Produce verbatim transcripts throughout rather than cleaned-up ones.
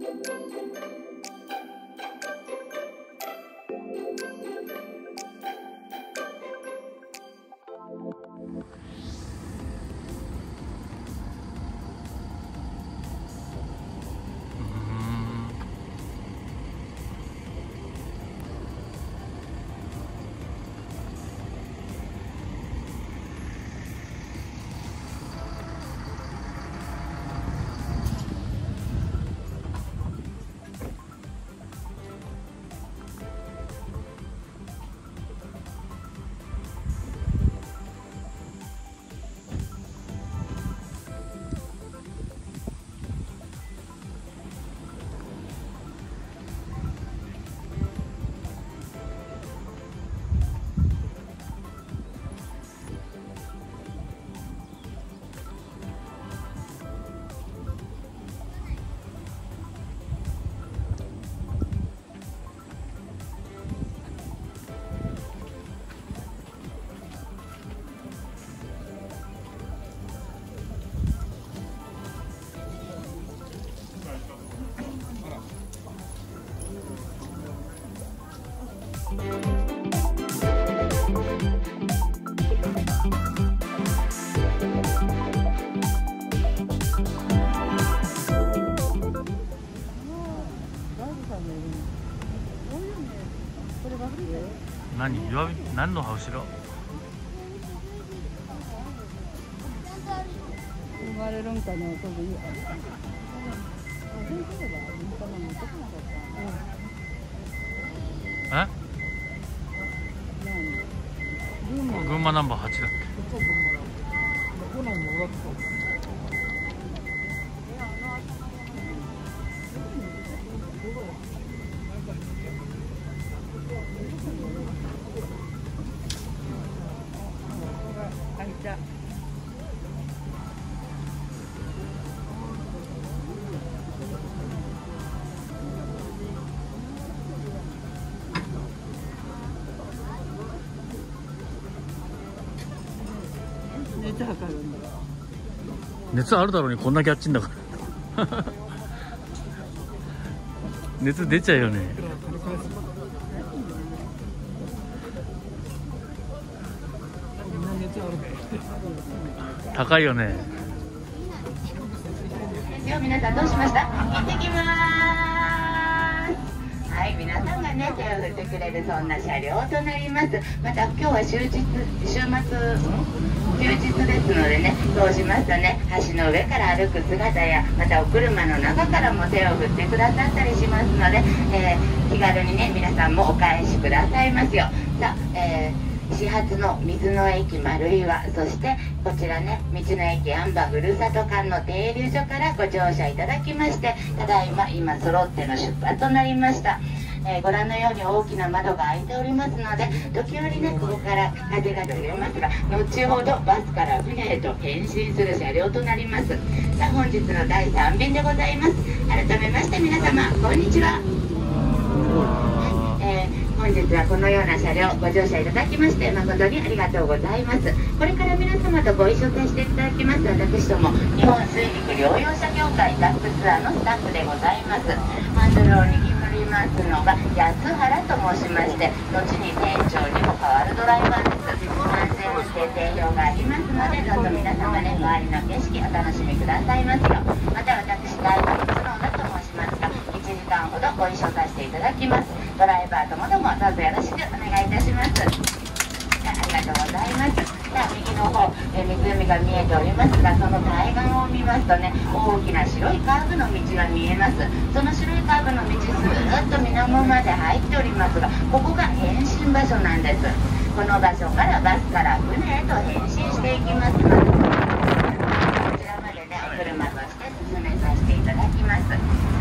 何岩見何の後ろ？ 生まれるんかな、多分いい。 え？群馬ナンバーはちだっけ？ 熱測るんだ。 熱あるだろうにこんだけあっちんだから熱出ちゃうよね。高いよね。 皆さんどうしました？行ってきます。はい、皆さんがね手を振ってくれるそんな車両となります。また今日は終日週末休日ですのでね、そうしますとね、橋の上から歩く姿やまたお車の中からも手を振ってくださったりしますので、えー、気軽にね皆さんもお返しくださいますよ。さあ、えー始発の水の駅丸岩、そしてこちらね道の駅安波ふるさと館の停留所からご乗車いただきまして、ただいま今揃っての出発となりました。えー、ご覧のように大きな窓が開いておりますので、時折ねここから風が出ますが、後ほどバスから船へと変身する車両となります。さあ本日のだいさん便でございます。改めまして皆様こんにちは。えー本日はこのような車両ご乗車いただきまして誠にありがとうございます。これから皆様とご一緒させていただきます私ども日本水陸両用車協会ダックツアーのスタッフでございます。ハンドルを握りますのが安原と申しまして、後に店長にも変わるドライバーです。安全運転定評がありますので、どうぞ皆様ね周りの景色お楽しみくださいますよ。また私大学角田と申しますが、いちじかんほどご一緒させていただきます。ドライバーともどもどうぞよろしくお願いいたします。ありがとうございます。さあ右の方、え湖が見えておりますが、その対岸を見ますとね、大きな白いカーブの道が見えます。その白いカーブの道、スーッと水面まで入っておりますが、ここが変身場所なんです。この場所からバスから船へと変身していきますので、こちらまでねお車として進めさせていただきます。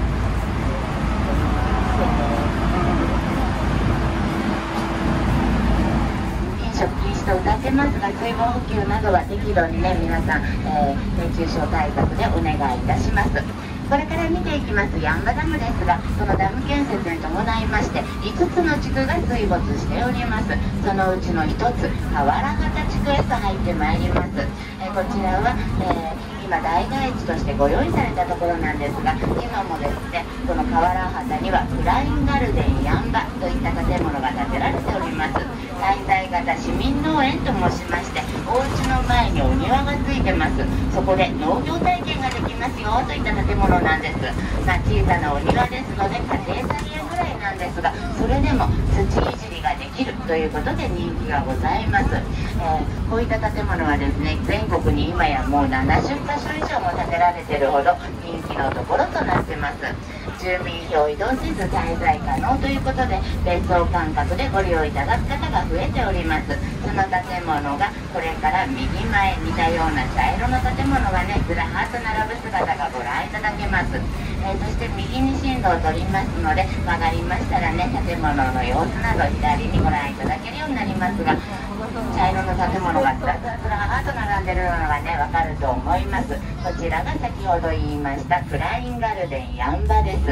飲食禁止と歌ってますが、水分補給などは適度にね皆さん、えー、熱中症対策でお願いいたします。これから見ていきます八ッ場ダムですが、そのダム建設に伴いましていつつの地区が水没しております。そのうちのひとつ河原潟地区へと入ってまいります。えー、こちらは、えー今大外地としてご用意されたところなんですが、今もですねこの河原畑にはフラインガルデンやんばといった建物が建てられております。滞在型市民農園と申しまして、お家の前にお庭がついてます。そこで農業体験ができますよといった建物なんです。まあ、小さなお庭ですので家庭菜園ぐらいなんですが、それでも土いじりができるということで人気がございます。えー、こういった建物はですね、全国に今やもうななじゅっかしょ以上も建てられているほど人気のところとなってます。住民票移動せず滞在可能ということで、別荘感覚でご利用いただく方が増えております。その建物がこれから右前、似たような茶色の建物がね、ずらーっと並ぶ姿がご覧いただけます。えー、そして右に進路を取りますので、曲がりましたらね、建物の様子など左にご覧いただけるようになりますが、茶色の建物がずらずらずらーっと並んでるのがね、わかると思います。こちらが先ほど言いましたフラインガルデンやんばです。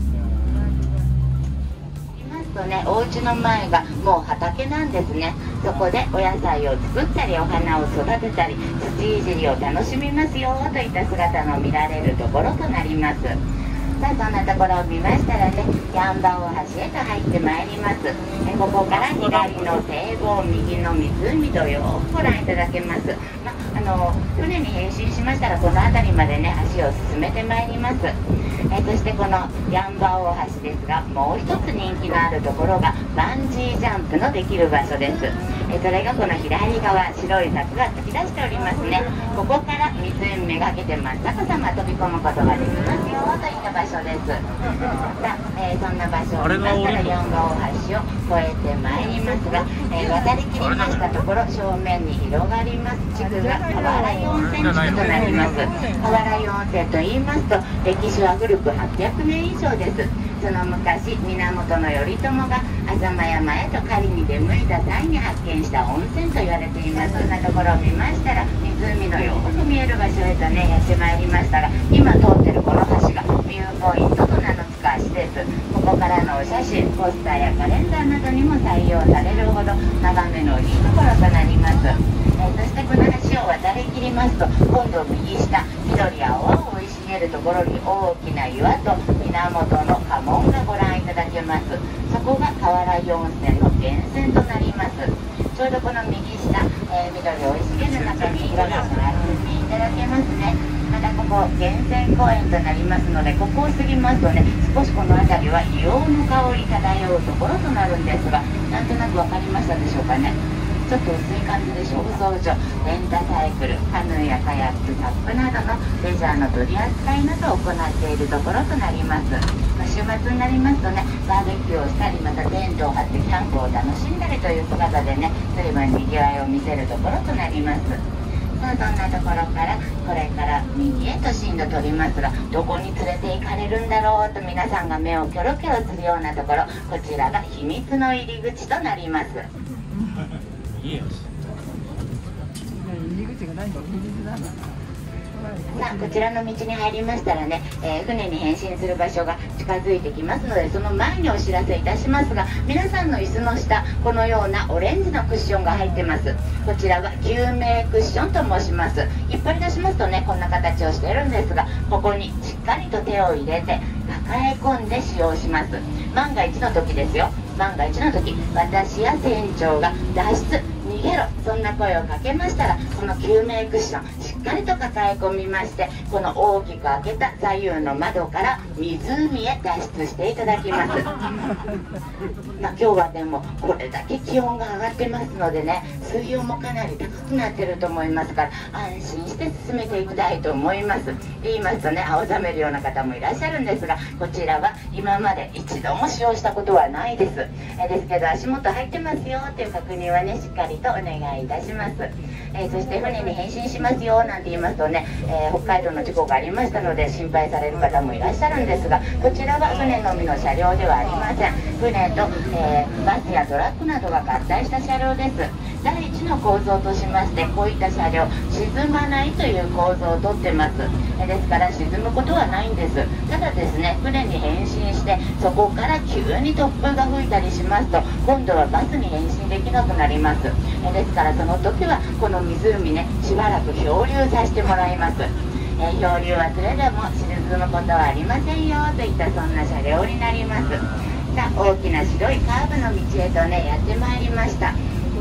とね、お家の前がもう畑なんですね。そこでお野菜を作ったりお花を育てたり土いじりを楽しみますよといった姿の見られるところとなります。さあ、そんなところを見ましたらね、やんば大橋へと入ってまいります。えここから左の堤防、右の湖とよくご覧いただけます。まあの船に変身しましたらこの辺りまでね足を進めてまいります。えそしてこのやんば大橋ですが、もう一つ人気のあるところがバンジージャンプのできる場所です。えそれがこの左側、白い柵が突き出しておりますね。ここから湖めがけて真っ逆さま飛び込むことができますよといった場所です。さあ、えー、そんな場所を見ましたらやんば大橋を越えてまいりますが、えー、渡りきりましたところ正面に広がります地区が河原湯温泉地区となります。河原湯温泉と言いますと歴史は古くはっぴゃくねん以上です。その昔源頼朝が浅間山へと狩りに出向いた際に発見した温泉と言われています。そんなところを見ましたら湖のよく見える場所へとねやってまいりましたが、今通ってるこの橋がビューポイントと名の付く橋です。ここからのお写真、ポスターやカレンダーなどにも採用されるほど眺めのいいところとなります。えー、そしてこの橋を渡りきりますと今度右下、緑青々生い茂るところに大きな岩と源の家紋がご覧いただけます。そこが河原湯温泉の源泉となります。ちょうどこの右下、えー、緑生い茂る中に岩が並んでいただけますね。またここ源泉公園となりますので、ここを過ぎますとね少しこの辺りは硫黄の香り漂うところとなるんですが、なんとなく分かりましたでしょうかね。ちょっと薄い感じでしょう。操縦、レンタサイクル、カヌーやカヤック、サップなどのレジャーの取り扱いなどを行っているところとなります。まあ、週末になりますとねバーベキューをしたり、またテントを張ってキャンプを楽しんだりという姿でね随分にぎわいを見せるところとなります。さあ、そんなところからこれから右へと進路取りますが、どこに連れて行かれるんだろうと皆さんが目をキョロキョロするようなところ、こちらが秘密の入り口となります。 いいよ。 入り口がないの、入り口なの。 さあ、こちらの道に入りましたらね、えー、船に変身する場所が近づいてきますので、その前にお知らせいたしますが、皆さんの椅子の下このようなオレンジのクッションが入ってます。こちらは救命クッションと申します。引っ張り出しますとねこんな形をしているんですが、ここにしっかりと手を入れて抱え込んで使用します。万が一の時ですよ。万が一の時、私や船長が脱出、逃げろ、そんな声をかけましたら、この救命クッションしっかりと抱え込みまして、この大きく開けた左右の窓から湖へ脱出していただきます。まあ、今日はでもこれだけ気温が上がってますのでね、水温もかなり高くなってると思いますから安心して進めていきたいと思います。言いますとね青ざめるような方もいらっしゃるんですが、こちらは今まで一度も使用したことはないです。えですけど足元入ってますよっていう確認はねしっかりとお願いいたします。えー、そして船に変身しますよなんて言いますとね、えー、北海道の事故がありましたので心配される方もいらっしゃるんですが、こちらは船のみの車両ではありません。船と、えー、バスやトラックなどが合体した車両です。第一の構造としまして、こういった車両沈まないという構造をとってます。えですから沈むことはないんです。ただですね、船に変身してそこから急に突風が吹いたりしますと今度はバスに変身できなくなります。えですからその時はこの湖ねしばらく漂流させてもらいます。 えー、漂流はそれでも沈むことはありませんよといったそんな車両になります。さあ、大きな白いカーブの道へとねやってまいりました。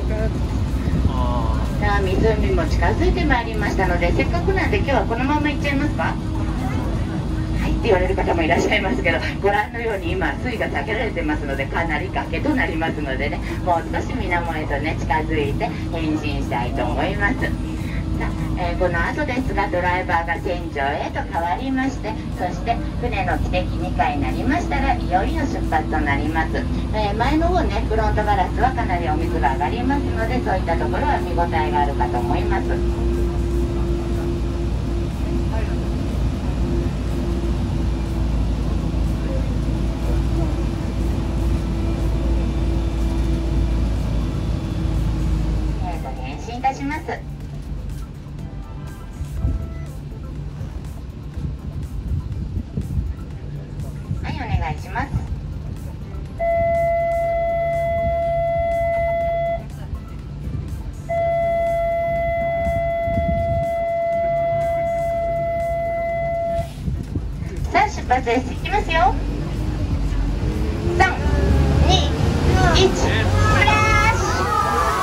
さあ、湖も近づいてまいりましたので、せっかくなんで今日はこのまま行っちゃいますか。はいって言われる方もいらっしゃいますけど、ご覧のように今水位が下げられてますので、かなり崖となりますのでね、もう少し水面へとね近づいて変身したいと思います。さあ、えー、この後ですがドライバーが船長へと変わりまして、そして船の汽笛にかいになりましたらいよいよ出発となります。えー、前の方ねフロントガラスはかなりお水が上がりますので、そういったところは見応えがあるかと思います。えーと変身いたします。お願いします。さあ出発です。いきますよ。さん、に、いち、フラッシュ。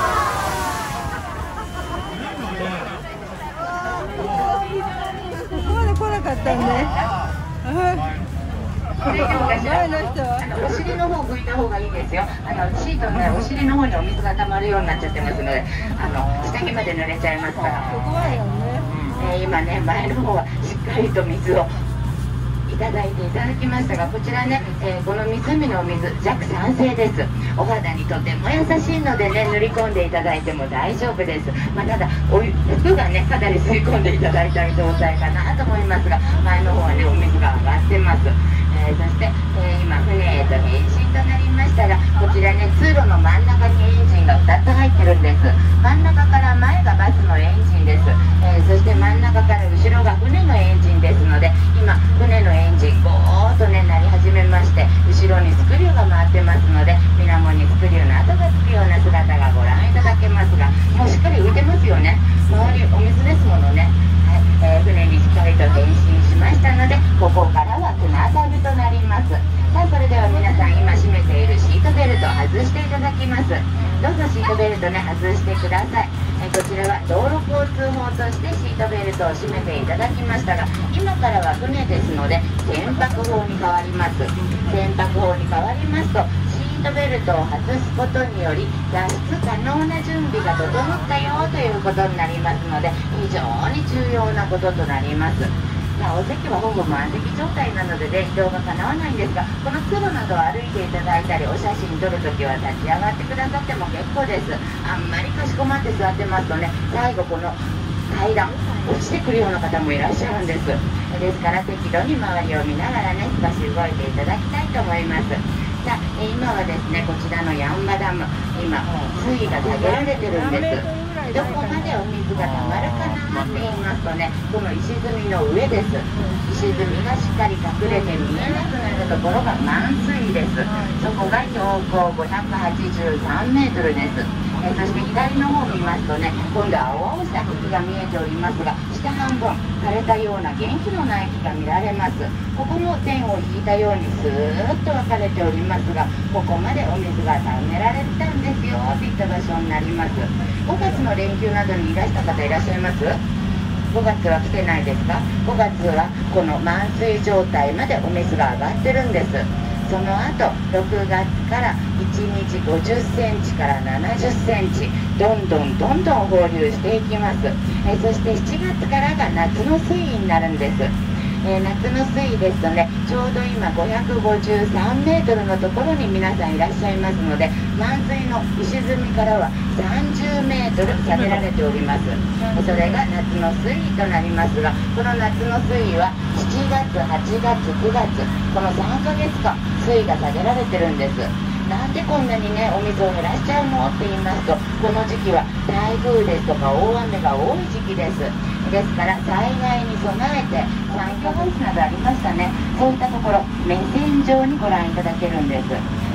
ここまで来なかったんで。 前の人はあのお尻の方拭いた方がいいですよ。あのシートのねお尻の方にお水が溜まるようになっちゃってますので、あの下着まで濡れちゃいますから。 怖いよね。 えー、今ね前の方はしっかりと水をいただいていただきましたが、こちらね、えー、この湖のお水弱酸性です。お肌にとても優しいのでね塗り込んでいただいても大丈夫です。まあ、ただお湯服がねかなり吸い込んでいただいた状態かなと思いますが、前の方はねお水が上がってます。えー、そして、えー、今船へと変身となりましたが、こちらね通路の真ん中にエンジンがふたつ入ってるんです。真ん中から前がバスのエンジンです。えー、そして真ん中から後ろが船のエンジンですので、今船のエンジンゴーッとね鳴り始めまして、後ろにスクリューが回ってますので、水面にスクリューの跡がつくような姿がご覧いただけますが、もうしっかり浮いてますよね。周りお水ですものね。えー、船にしっかりと変身しましたので、ここからは船旅となります。さあ、それでは皆さん今締めているシートベルトを外していただきます。どうぞシートベルトね外してください。えー、こちらは道路交通法としてシートベルトを締めていただきましたが、今からは船ですので船舶法に変わります。船舶法に変わりますと、シートベルトを外すことにより脱出可能な準備が整ったよということになりますので、非常に重要なこととなります。さあ、お席はほぼ満席状態なので、ね、移動がかなわないんですが、この通路などを歩いていただいたりお写真撮るときは立ち上がってくださっても結構です。あんまりかしこまって座ってますとね、最後この階段落ちてくるような方もいらっしゃるんです。ですから適度に周りを見ながらね少し動いていただきたいと思います。さあ、え今はですねこちらのヤンバダム、今水位が下げられてるんです。どこまでお水がたまるかなって言いますとね、この石積みの上です。石積みがしっかり隠れて見えなくなるところが満水です。そこが標高ごひゃくはちじゅうさんメートルです。えそして左の方を見ますとね、今度は青々した茎が見えておりますが、下半分枯れたような元気のない木が見られます。ここも線を引いたようにスーッと分かれておりますが、ここまでお水がためられたんですよといった場所になります。ごがつの連休などにいらした方いらっしゃいます？ごがつは来てないですか？ごがつはこの満水状態までお水が上がってるんです。その後ろくがつからいちにちごじゅっセンチからななじゅっセンチどんどんどんどん放流していきます。えそしてしちがつからが夏の水位になるんです。えー、夏の水位ですとね、ちょうど今ごひゃくごじゅうさんメートルのところに皆さんいらっしゃいますので、満水の石積みからはさんじゅうメートル下げられております。それが夏の水位となりますが、この夏の水位はしちがつ、はちがつ、くがつ、このさんかげつかん水位が下げられてるんです。なんでこんなにねお水を減らしちゃうのって言いますと、この時期は台風ですとか大雨が多い時期です。ですから災害に備えて環境ハウスなどありましたね、そういったところ目線上にご覧いただけるんです。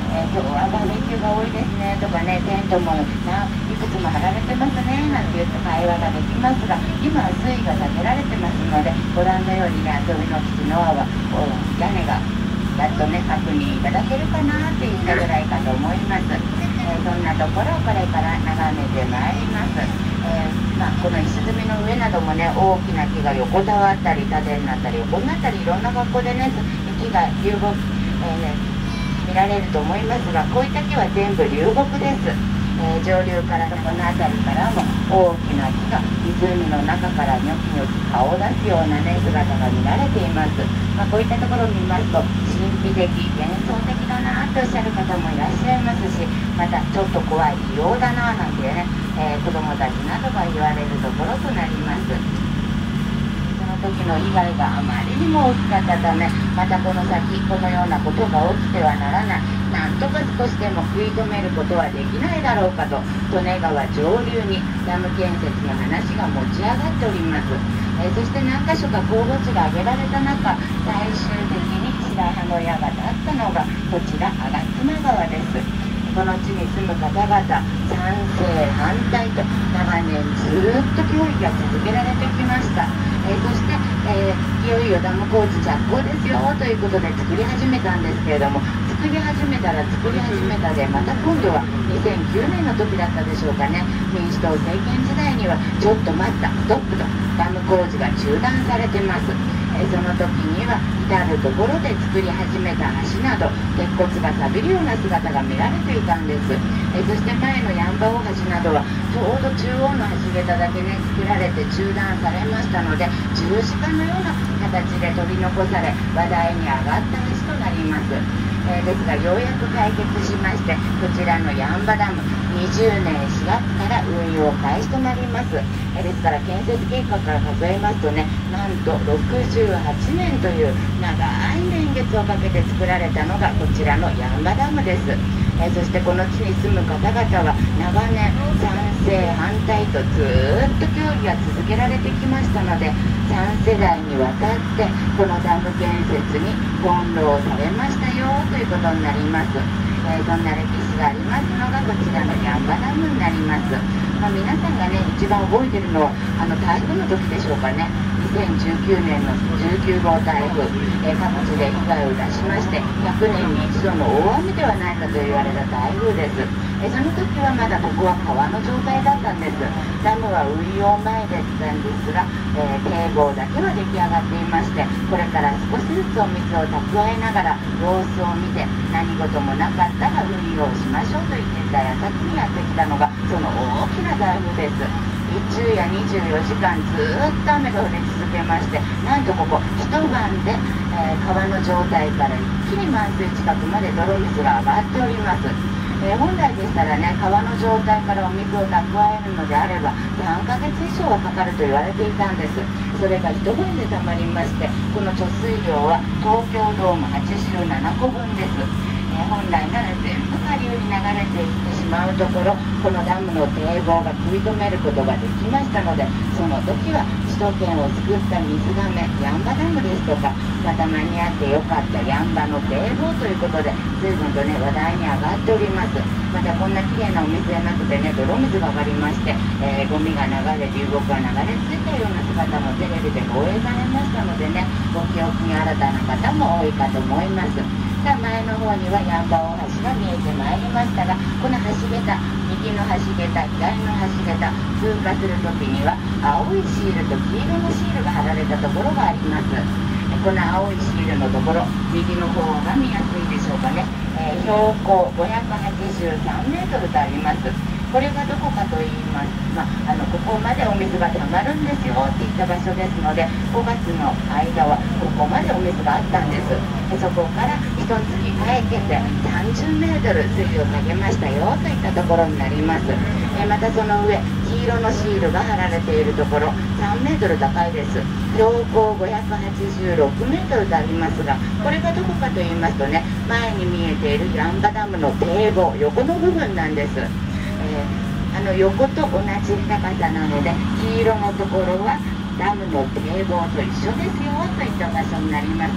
えー、今日はバーベキューが多いですねとかね、テントもないくつも張られてますねなんて言って会話ができますが、今は水位が下げられてますので、ご覧のようにね、遊びの基地の輪は屋根がやっとね確認いただけるかなっていったぐらいかと思います。えー、そんなところをこれから眺めてまいります。えーまあ、この石積みの上などもね、大きな木が横たわったり縦になったり横になったり、いろんな格好でね木が流木、えー見られると思いますが、こういった木は全部流木です。えー、上流からこの辺りからも大きな木が湖の中からニョキニョキ顔を出すようなね姿が見られています。まあ、こういったところを見ますと神秘的幻想的だなとおっしゃる方もいらっしゃいますし、またちょっと怖い異様だななんてね、えー、子どもたちなどが言われるところとなります。時の被害があまりにも大きかったため、またこの先このようなことが起きてはならない、なんとか少しでも食い止めることはできないだろうかと、利根川上流にダム建設の話が持ち上がっております。えー、そして何か所か候補地が挙げられた中、最終的に白羽の矢が立ったのがこちら吾妻川です。この地に住む方々、賛成反対と長年ずっと協議が続けられてきました。えー、そして、えー、いよいよダム工事着工ですよということで作り始めたんですけれども、作り始めたら作り始めたで、また今度はにせんきゅうねんの時だったでしょうかね、民主党政権時代にはちょっと待った、ストップとダム工事が中断されてます。えー、その時には至る所で作り始めた橋など鉄骨が錆びるような姿が見られていたんです。えー、そして前の八ッ大橋などはちょうど中央の橋桁だけね作られて中断されましたので、十字架のような形で取り残され話題に上がった橋となります。えー、ですがようやく解決しまして、こちらの八ッダムにじゅうねんしがつから運用開始となります。えー、ですから建設計画から数えますとね、なんとろくじゅうはちねんという長い年月をかけて作られたのがこちらの八ッダムです。えー、そしてこの地に住む方々は長年賛成反対とずーっと協議が続けられてきましたので、さんせだいにわたってこのダム建設に翻弄されましたよということになります。えー、そんな歴史がありますのがこちらの八ッダムになります。まあ、皆さんがね一番覚えてるのはあの台風の時でしょうかね。にせんじゅうきゅうねんのじゅうきゅうごう台風、えー、各地で被害を出しまして、ひゃくねんに一度の大雨ではないかと言われた台風です。えー、その時はまだここは川の状態だったんです。ダムは運用前だったんですが、えー、堤防だけは出来上がっていまして、これから少しずつお水を蓄えながら様子を見て、何事もなかったら運用しましょうと言っていた矢先にやってきたのがその大きな台風です。昼夜にじゅうよじかんずーっと雨が降り続けまして、なんとここ一晩で、えー、川の状態から一気に満水近くまで泥水が上がっております。えー、本来でしたらね、川の状態からお水を蓄えるのであればさんかげついじょうはかかると言われていたんです。それが一晩でたまりまして、この貯水量は東京ドームはちじゅうななこぶんです。本来なら全部下流に流れていってしまうところ、このダムの堤防が食い止めることができましたので、その時は首都圏を救った水がめ八ッダムですとか、また間に合ってよかった八ッの堤防ということで随分とね話題に上がっております。またこんな綺麗なお水じゃなくてね、泥水が上がりまして、えー、ゴミが流れ流木が流れ着いたような姿もテレビで放映されましたのでね、ご記憶に新たな方も多いかと思います。さあ、前の方には八ッ大橋が見えてまいりましたが、この橋桁、右の橋桁、左の橋桁、通過するときには青いシールと黄色のシールが貼られたところがあります。この青いシールのところ、右の方が見やすいでしょうかね。えー、標高ごひゃくはちじゅうさんメートルとあります。これがどこかと言います、まあ、あのここまでお水がたまるんですよっていった場所ですので、ごがつの間はここまでお水があったんです。でそこから一月かけてさんじゅうメートル水位を下げましたよといったところになります。えまたその上、黄色のシールが貼られているところさんメートル高いです。標高ごひゃくはちじゅうろくメートルとありますが、これがどこかと言いますとね、前に見えている八ッダムの堤防横の部分なんです。えー、あの横と同じ高さなので、黄色のところはダムの堤防と一緒ですよといった場所になります。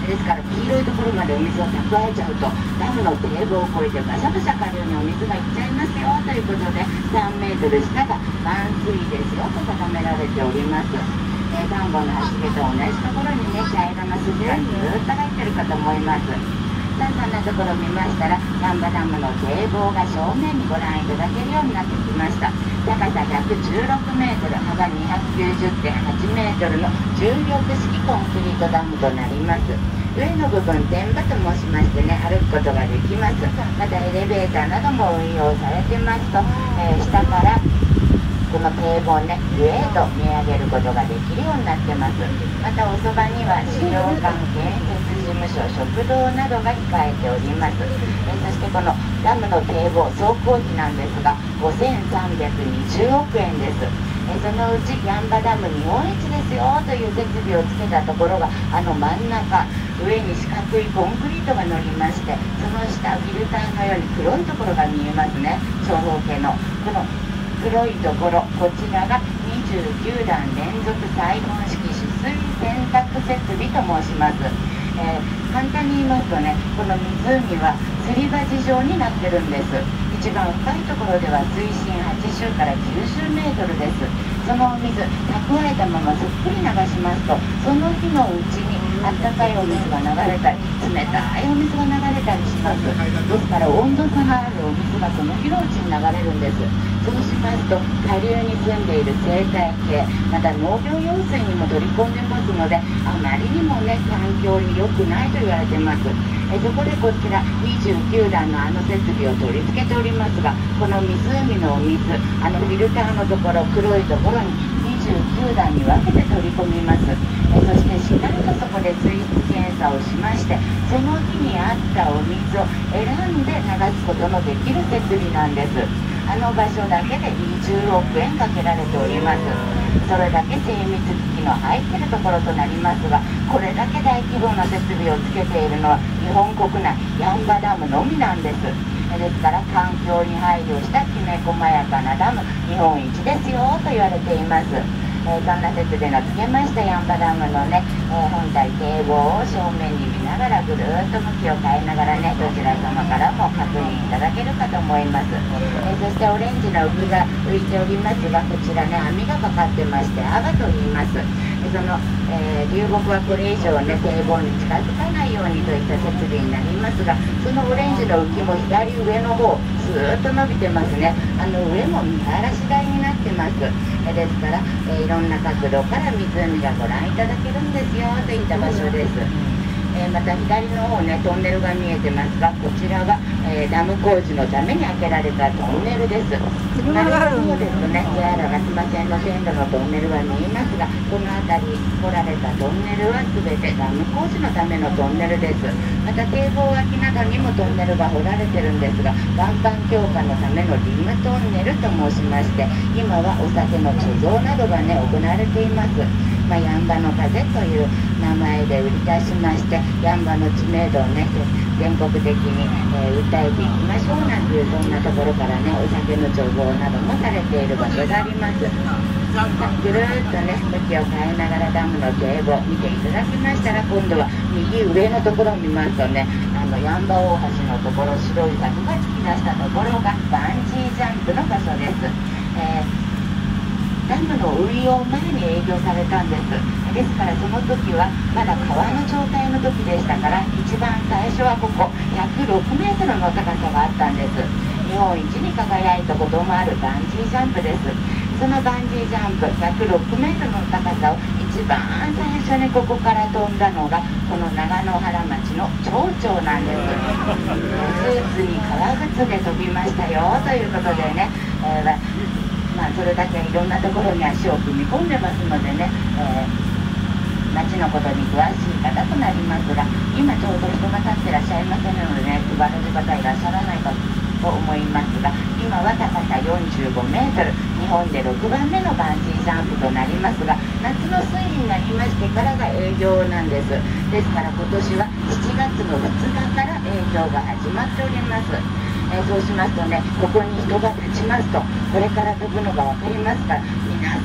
ですから黄色いところまでお水が蓄えちゃうとダムの堤防を越えてバシャバシャ下流にお水がいっちゃいますよということでさんメートル下が満水ですよと定められております。えー、田んぼの橋桁と同じところにね茶色の筋がずっと入ってるかと思います。さあそんなところを見ましたら八ッ場ダムの堤防が正面にご覧いただけるようになってきました。高さひゃくじゅうろくメートル、幅にひゃくきゅうじゅってんはちメートルの重力式コンクリートダムとなります。上の部分天場と申しましてね歩くことができます。またエレベーターなども運用されてますと、えー、下からこの堤防ね上へと見上げることができるようになってます。またおそばには資料館、建設事務所、食堂などが控えております。えそしてこのダムの堤防総工費なんですがごせんさんびゃくにじゅうおくえんです。えそのうち八ッ場ダム日本一ですよという設備をつけたところがあの真ん中上に四角いコンクリートが乗りましてその下フィルターのように黒いところが見えますね。長方形のこの黒いところこちらがにじゅうきゅうだん連続サイフォン式取水洗濯設備と申します。えー、簡単に言いますとねこの湖はすり鉢状になってるんです。一番深いところでは水深はちじゅうからきゅうじゅうメートルです。そのお水蓄えたままそっくり流しますとその日のうちにあったかいお水が流れたり冷たいお水が流れたりします。ですから温度差があるお水がその日のうちに流れるんです。そうしますと下流に住んでいる生態系また農業用水にも取り込んでますのであまりにもね環境に良くないと言われてます。えそこでこちらにじゅうきゅうだんのあの設備を取り付けておりますがこの湖のお水あのフィルターのところ黒いところににじゅうきゅうだんに分けて取り込みます。えそしてしっかりとそこで水質検査をしましてその日に合ったお水を選んで流すことのできる設備なんです。あの場所だけでにじゅうおくえんかけられております。それだけ精密機器の入っているところとなりますがこれだけ大規模な設備をつけているのは日本国内八ッ場ダムのみなんです。ですから環境に配慮したきめ細やかなダム日本一ですよと言われています。えー、そんな設備のつけました八ッ場ダムのね、えー、本体堤防を正面に見ながらぐるっと向きを変えながらねどちら様からも確認いただけるかと思います。えー、そしてオレンジの浮きが浮いておりますがこちらね網がかかってましてアガと言います。その、えー、流木はこれ以上ね堤防に近づかないようにといった設備になりますがそのオレンジの浮きも左上の方ずーっと伸びてますね。あの上も見晴らし台になってます。えー、ですから、えー、いろんな角度から湖がご覧いただけるんですよといった場所です。えー、また左の方ねトンネルが見えてますがこちらが、えー、ダム工事のために開けられたトンネルです。 車があるんですね、ジェイアール 吾妻線の線路のトンネルが見えますがこの辺り掘られたトンネルは全てダム工事のためのトンネルです。また堤防脇などにもトンネルが掘られてるんですが岩盤強化のためのリムトンネルと申しまして今はお酒の貯蔵などがね行われています。まあ、八ッ場の風という名前で売り出しまして八ッ場の知名度をね全国的に、えー、訴えていきましょうなんていうそんなところからねお酒の貯蔵などもされている場所があります。ぐるーっとね向きを変えながらダムの堤防見ていただきましたら今度は右上のところを見ますとねあの八ッ場大橋のところ白い柵が突き出したところがバンジージャンプの場所です。えーダムの運用前に営業されたんです。ですからその時はまだ川の状態の時でしたから一番最初はここひゃくろくメートルの高さがあったんです。日本一に輝いたこともあるバンジージャンプです。そのバンジージャンプひゃくろくメートルの高さを一番最初にここから飛んだのがこの長野原町の町長なんです。スーツに革靴で飛びましたよということでね、えーまあ、それだけいろんなところに足を踏み込んでますのでね、えー、町のことに詳しい方となりますが今ちょうど人が立ってらっしゃいませんのでね配られる方いらっしゃらないかと思いますが今は高さよんじゅうごメートル日本でろくばんめのバンジージャンプとなりますが夏の水位になりましてからが営業なんです。ですから今年はしちがつのふつかから営業が始まっております。えー、そうしますとねここに人が立ちますとこれから飛ぶのが分かりますから皆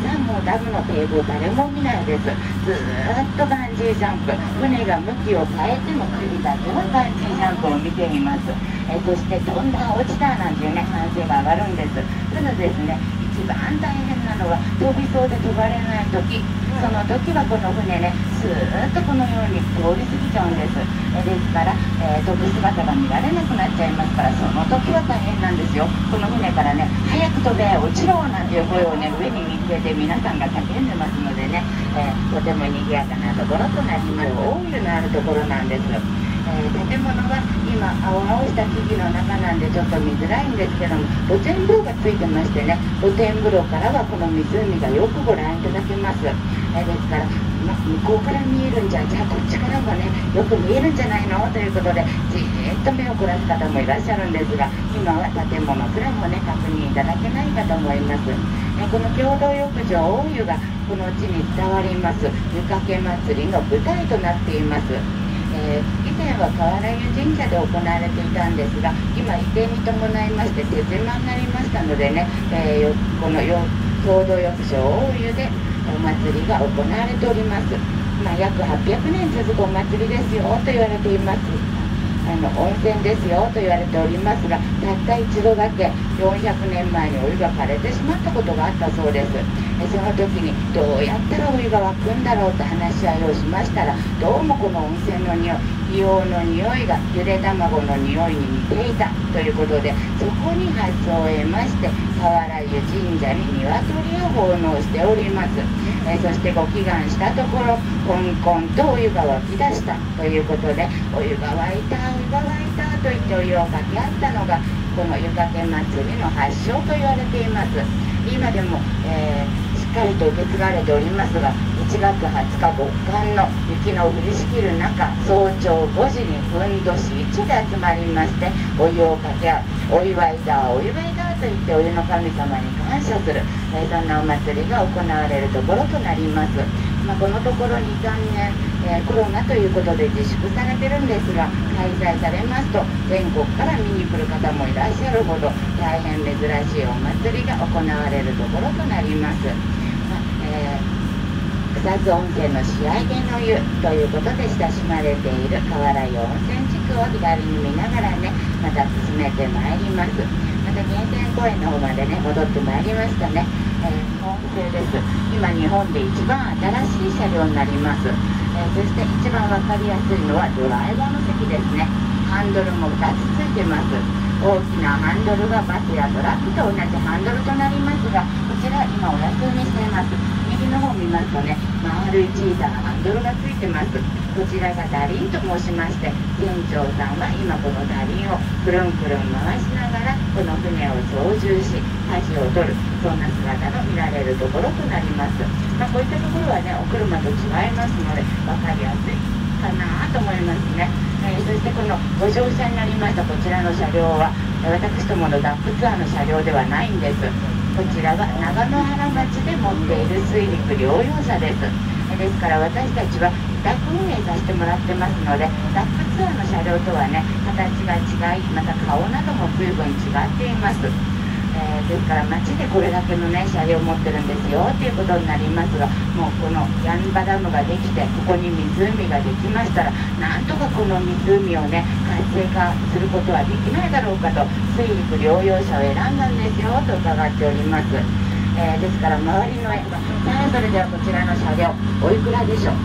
はもうダムの堤防誰も見ないです。ずーっとバンジージャンプ、船が向きを変えても首だけはバンジージャンプを見ています。えそして飛んだ落ちたなんていうね歓声が上がるんです。ただですね、一番大変なのは飛びそうで飛ばれない時、その時はこの船ねスーッとこのように通り過ぎちゃうんです。えですから、えー、飛ぶ姿が見られなくなっちゃいますから、その時は大変なんですよ。この船からね早く飛べ落ちろなんていう声をね上に見つけて皆さんが叫んでますのでね、えー、とても賑やかなところとなります。大湯のあるところなんです。えー、建物は今青々した木々の中なんでちょっと見づらいんですけども、露天風呂がついてましてね、露天風呂からはこの湖がよくご覧いただけます。えー、ですから、ま、向こうから見えるんじゃ、じゃあこっちからもねよく見えるんじゃないのということでじーっと目を凝らす方もいらっしゃるんですが、今は建物すらもね確認いただけないかと思います。えー、この共同浴場大湯がこの地に伝わります湯かけ祭りの舞台となっています。えー、以前は河原湯神社で行われていたんですが、今移転に伴いまして手狭になりましたのでね、えー、この共同浴場大湯でお祭りが行われております。まあ、約はっぴゃくねん続くお祭りですよと言われています。あの温泉ですよと言われておりますが、たった一度だけよんひゃくねんまえにお湯が枯れてしまったことがあったそうです。えその時にどうやったらお湯が沸くんだろうと話し合いをしましたら、どうもこの温泉の匂い、硫黄の匂いがゆで卵の匂いに似ていたということで、そこに発想を得まして河原湯神社に鶏を奉納しております。えそしてご祈願したところ、コンコンとお湯が湧き出したということで、お湯が沸いたお湯が沸いたと言ってお湯をかけ合ったのがこの湯かけ祭りの発祥と言われています。今でも、えー、しっかりと受け継がれておりますが、いちがつはつか極寒の雪の降りしきる中、早朝ごじにふんどしいちで集まりましてお湯をかけ合う、お祝いだお祝いだと言ってお湯の神様に感謝する、えー、そんなお祭りが行われるところとなります。まあ、このところにさんねん、えー、コロナということで自粛されてるんですが、開催されますと全国から見に来る方もいらっしゃるほど大変珍しいお祭りが行われるところとなります。まあえー草津温泉の試合での湯ということで親しまれている河原湯温泉地区を左に見ながらねまた進めてまいります。また源泉公園の方までね戻ってまいりましたね。えー、本製です。今日本で一番新しい車両になります。えー、そして一番分かりやすいのはドライバーの席ですね。ハンドルもふたつついてます。大きなハンドルがバスやトラックと同じハンドルとなりますが、こちら今お休みしています。右の方を見ますとね、丸い小さなハンドルがついてます。こちらがダリンと申しまして、船長さんは今このダリンをくるんくるん回しながらこの船を操縦し舵を取る、そんな姿の見られるところとなります。まあ、こういったところはねお車と違いますので分かりやすいかなと思いますね。えー、そしてこのご乗車になりましたこちらの車両は私どものダップツアーの車両ではないんです。こちらは長野原町で持っている水陸両用車です。ですから私たちは委託運営させてもらってますので、ダップツアーの車両とはね形が違い、また顔なども随分違っています。えー、ですから街でこれだけのね車両を持ってるんですよっていうことになりますが、もうこのヤンバダムができてここに湖ができましたら、なんとかこの湖をね活性化することはできないだろうかと水陸両用車を選んだんですよと伺っております。えー、ですから周りの絵、さあそれではこちらの車両おいくらでしょう？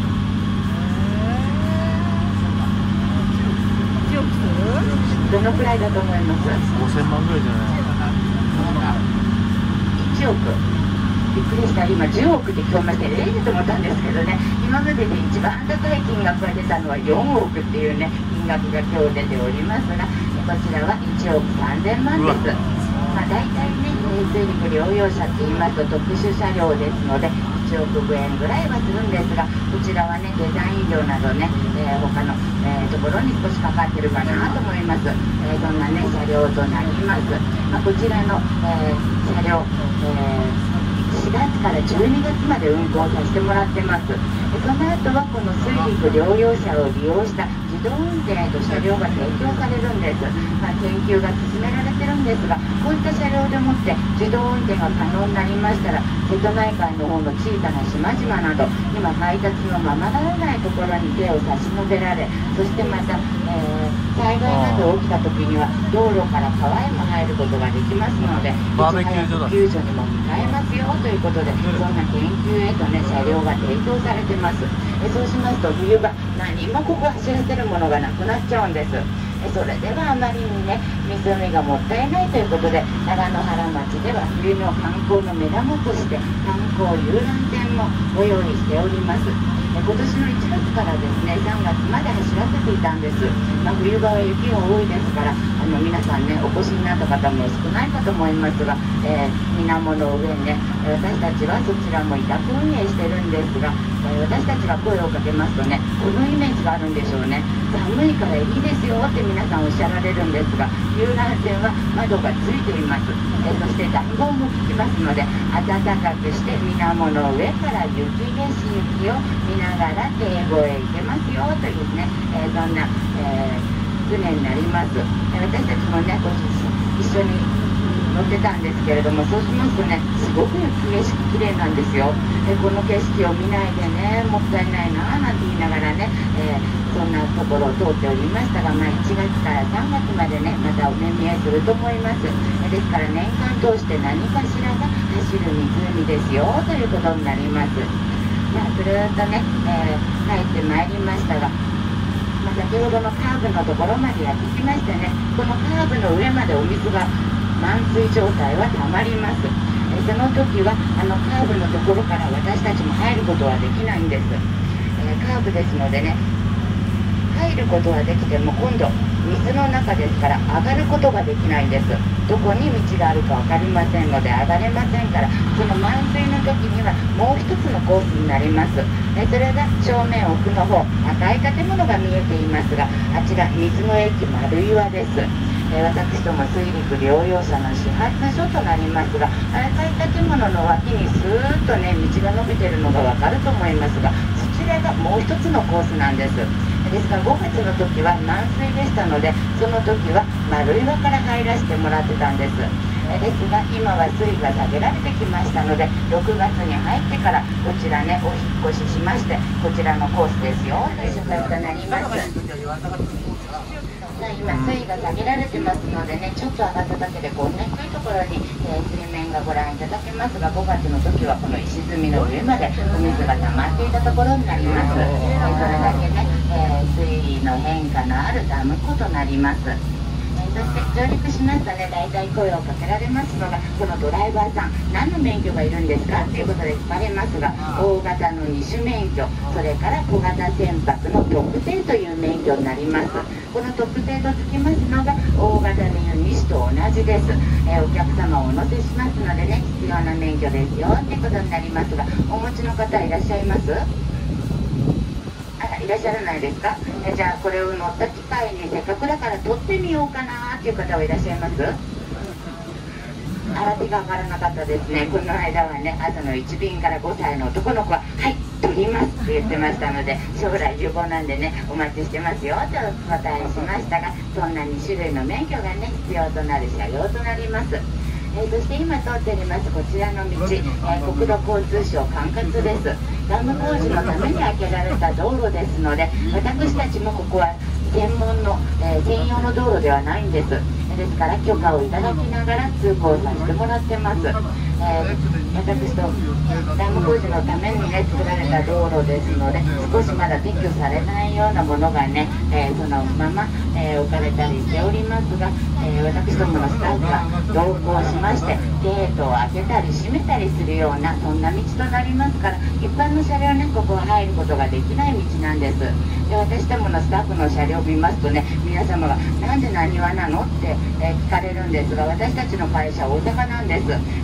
どのくらいだと思います？ ごせんまんぐらいじゃない？ いちおく。びっくりした。今じゅうおくって聞こえまして、ええと思ったんですけどね、今までで一番高い金額が出たのはよんおくっていうね金額が今日出ておりますが、こちらはいちおくさんぜんまんです。まあ、大体ね水陸両用車って言いますと特殊車両ですのでいちおくぐえんぐらいはするんですが、こちらはねデザイン料などね、えー、他の、えー、ところに少しかかってるかなと思います。えー、そんなね車両となります。まあ、こちらの、えー、車両、えーしがつからじゅうにがつまで運行させてもらってます。その後はこの水陸両用車を利用した自自動運転へと車両が提供されるんです。まあ、研究が進められてるんですが、こういった車両でもって自動運転が可能になりましたら、瀬戸内海の方の小さな島々など今配達のままならないところに手を差し伸べられ、そしてまた、えー、災害など起きた時には道路から川へも入ることができますので、 バーベキュー場だ。 救助にも向かえますよということで、そんな研究へとね車両が提供されてます。えそうしますと冬場何もここ走らせるものがなくなっちゃうんです。えそれではあまりにね湖がもったいないということで、長野原町では冬の観光の目玉として観光遊覧船もご用意しております。え今年のいちがつからですねさんがつまで走らせていたんです。まあ、冬場は雪が多いですから、あの皆さんねお越しになった方も少ないかと思いますが、えー、水面の上にね私たちはそちらも委託運営してるんですが、えー、私たちが声をかけますとねこのイメージがあるんでしょうね。寒いからいいですよって皆さんおっしゃられるんですが、遊覧船は窓がついています。えー、そして暖房も効きますので暖かくして水面の上から雪景色を見ながら堤防へ行けますよというね、えー、そんな、えー、船になります。えー、私たちもねこう一緒に乗ってたんですけれども、そうしますとねすごく雪景色きれいなんですよ。えー、この景色を見ないでねもったいないななんて言いながらね、えー、そんなところを通っておりましたが、まあ、いちがつからさんがつまでねまたお目見えすると思います。えー、ですから年間通して何かしらが走る湖ですよということになります。まあ、ぐるっとね、えー、帰ってまいりましたが、まあ、先ほどのカーブのところまでやってきましてね、このカーブの上までお水が満水状態はたまります。えその時はあのカーブのところから私たちも入ることはできないんです。えー、カーブですのでね入ることはできても今度水の中ですから上がることができないんです。どこに道があるか分かりませんので上がれませんから、その満水の時にはもう一つのコースになります。えそれが正面奥の方赤い建物が見えていますが、あちら水の駅丸岩です。え私ども水陸両用車の始発所となりますが、赤い建物の脇にスーッとね道が伸びているのが分かると思いますが、そちらがもう一つのコースなんです。ですからごがつの時は満水でしたので、その時は丸岩から入らせてもらってたんです。えですが今は水位が下げられてきましたので、ろくがつに入ってからこちらねお引っ越ししまして、こちらのコースですよという形となります。今水位が下げられてますのでね、ちょっと上がっただけでこんな低いところに、えー、水面がご覧いただけますが、ごがつの時はこの石積みの上までお水が溜まっていたところになります。えー、それだけね、えー、水位の変化のあるダム湖となります。そして上陸しますとね大体声をかけられますのが、このドライバーさん何の免許がいるんですかっていうことで聞かれますが、大型の二種免許、それから小型船舶の特定という免許になります。この特定とつきますのが大型でいう二種と同じです。えー、お客様をお乗せしますのでね必要な免許ですよっていうことになりますが、お持ちの方いらっしゃいます？あらいらっしゃらないですか？えじゃあこれを乗った機会にせっかくだから撮ってみようかなっていう方はいらっしゃいます？あら手が上がらなかったですね。この間はね朝のいち便からごさいの男の子は「はい撮ります」って言ってましたので、将来有望なんでねお待ちしてますよとお答えしましたが、そんなに種類の免許がね必要となる車両となります。えー、そして今通っておりますこちらの道、えー、国土交通省管轄です。ダム工事のために開けられた道路ですので、私たちもここは専門の、えー、専用の道路ではないんです。ですから許可をいただきながら通行させてもらってます。えー、私とダム工事のためにね作られた道路ですので、少しまだ撤去されないようなものがね、えー、そのまま、えー、置かれたりしておりますが、えー、私どものスタッフが同行しましてゲートを開けたり閉めたりするようなそんな道となりますから、一般の車両ねここは入ることができない道なんです。で私どものスタッフの車両を見ますとね、皆様が「なんでなにわなの?」って、えー、聞かれるんですが、私たちの会社は大阪なんです。えー、です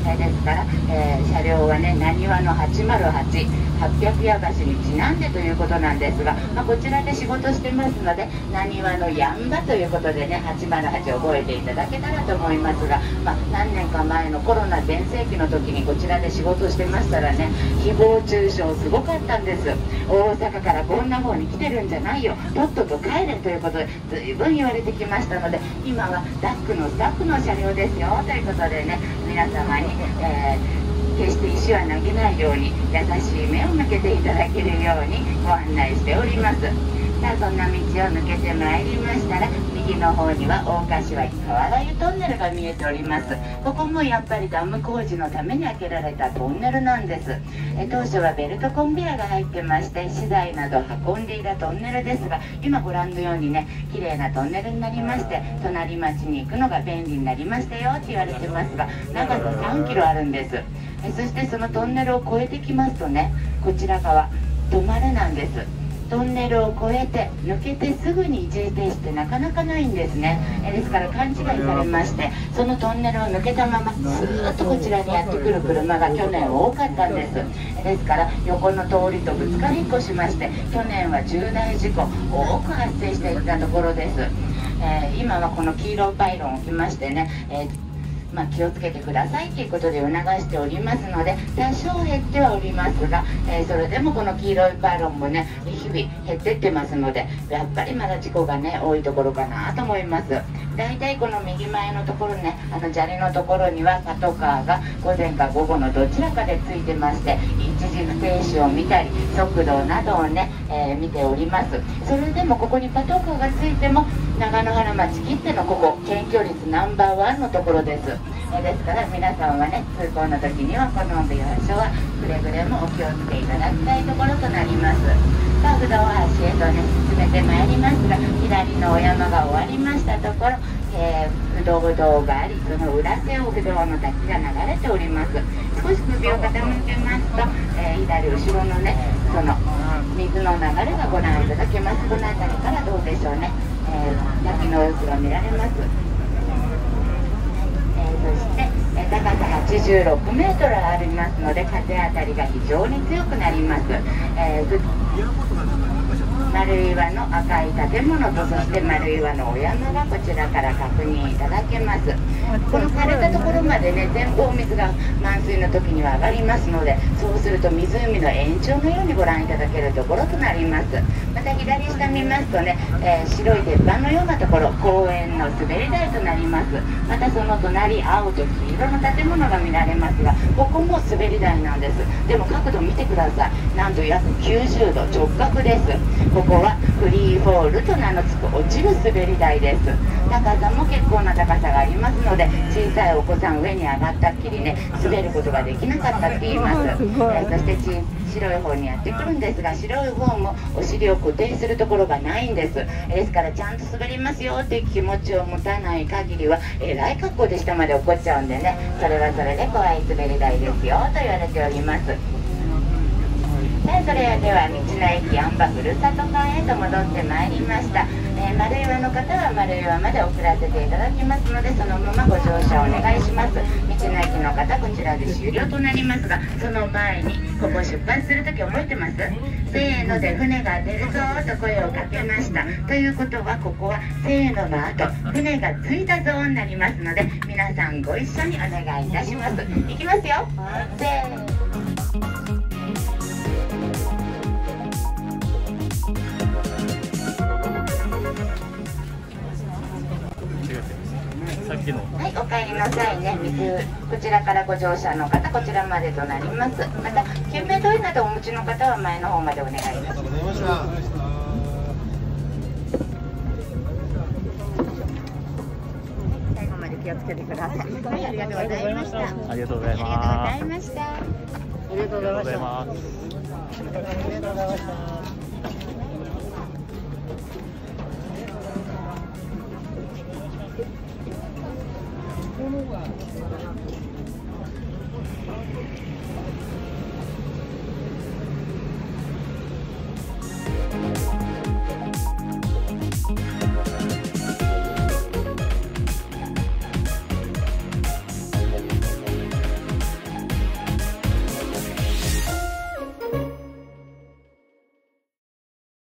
から、えー、車両はね、なにわのはちまるはち、はっぴゃくや橋にちなんでということなんですが、まあ、こちらで仕事してますので、なにわのやんばということでね、はちまるはち覚えていただけたらと思いますが、まあ、何年か前のコロナ全盛期の時にこちらで仕事してましたらね、誹謗中傷すごかったんです。大阪からこんな方に来てるんじゃないよ、とっとと帰れということで随分言われてきましたので、今はダックのスタッフの車両ですよということでね、皆様に、えー決して石は投げないように、優しい目を向けていただけるようにご案内しております。さあ、そんな道を抜けてまいりましたら、右の方には大柏川原湯トンネルが見えております。ここもやっぱりダム工事のために開けられたトンネルなんです。え当初はベルトコンベヤが入ってまして、資材など運んでいたトンネルですが、今ご覧のようにね、綺麗なトンネルになりまして、隣町に行くのが便利になりましたよって言われてますが、長ささんキロあるんです。えそしてそのトンネルを越えてきますとね、こちら側止まれなんです。トンネルを越えて抜けてすぐに一時停止ってなかなかないんですね。えですから勘違いされまして、そのトンネルを抜けたままスーッとこちらにやってくる車が去年多かったんです。ですから横の通りとぶつかりっこしまして、去年は重大事故多く発生していたところです。えー、今はこの黄色いパイロンを置きましてね、えーまあ、気をつけてくださいということで促しておりますので、多少減ってはおりますが、えー、それでもこの黄色いパイロンもね、日々減ってってますので、やっぱりまだ事故がね多いところかなと思います。だいたいこの右前のところね、あの砂利のところにはパトカーが午前か午後のどちらかでついてまして、一時不停止を見たり速度などをね、えー、見ております。それでもここにパトカーがついても、長野原町きってのここ検挙率ナンバーワンのところです。えですから皆さんはね、通行の時にはこの場所はくれぐれもお気をつけいただきたいところとなります。さあ、不動橋へとね進めてまいりますが、左のお山が終わりましたところ、えー、不動道があり、その裏手を不動の滝が流れております。少し首を傾けますと、えー、左後ろのね、その水の流れがご覧いただけます。この辺りからどうでしょうね、えー、滝の様子が見られます。そして、え高さはちじゅうろくメートルありますので、風当たりが非常に強くなります。えー丸岩の赤い建物と、そして丸岩のお山がこちらから確認いただけます。この枯れたところまでね、前方水が満水の時には上がりますので、そうすると湖の延長のようにご覧いただけるところとなります。また左下見ますとね、えー、白い鉄板のようなところ、公園の滑り台となります。またその隣、青と黄色の建物が見られますが、ここも滑り台なんです。でも角度見てください。なんと約きゅうじゅうど直角です。ここはフリーフォールと名の付く落ちる滑り台です。高さも結構な高さがありますので、小さいお子さん上に上がったっきりね、滑ることができなかったって言います。えー、そしてち白い方にやってくるんですが、白い方もお尻を固定するところがないんです。ですからちゃんと滑りますよっていう気持ちを持たない限りは、えらい格好で下まで落っこっちゃうんでね、それはそれで怖い滑り台ですよと言われております。さあ、それでは道の駅あんばふるさと館へと戻ってまいりました。えー、丸岩の方は丸岩まで送らせていただきますので、そのままご乗車お願いします。道の駅の方、こちらで終了となりますが、その前にここ出発するとき覚えてます？せーので船が出るぞと声をかけました。ということは、ここはせーのの後、船が着いたぞになりますので、皆さんご一緒にお願いいたします。いきますよ。せーの。はい、お帰りの際ね、水こちらからご乗車の方、こちらまでとなります。また救命胴衣などお持ちの方は前の方までお願いいたします。最後まで気をつけてください。はい、ありがとうございました。 ありがとうございます。ありがとうございました。ありがとうございました。ありがとうございます。ありがとうございました。